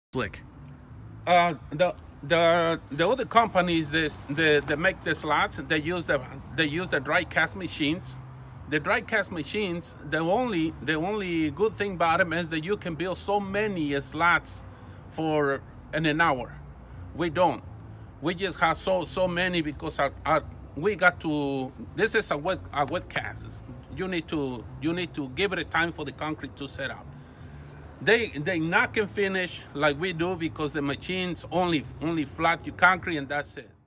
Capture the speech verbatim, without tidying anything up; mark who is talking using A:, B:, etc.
A: Slick.
B: Uh, the the the other companies that they, they make the slots, they use the they use the dry cast machines. The dry cast machines, the only the only good thing about them is that you can build so many slots for in an hour. We don't. We just have so so many because our, our, we got to. This is a wet a wet cast. You need to you need to give it a time for the concrete to set up. They they not can finish like we do because the machines only only flat you concrete and that's it.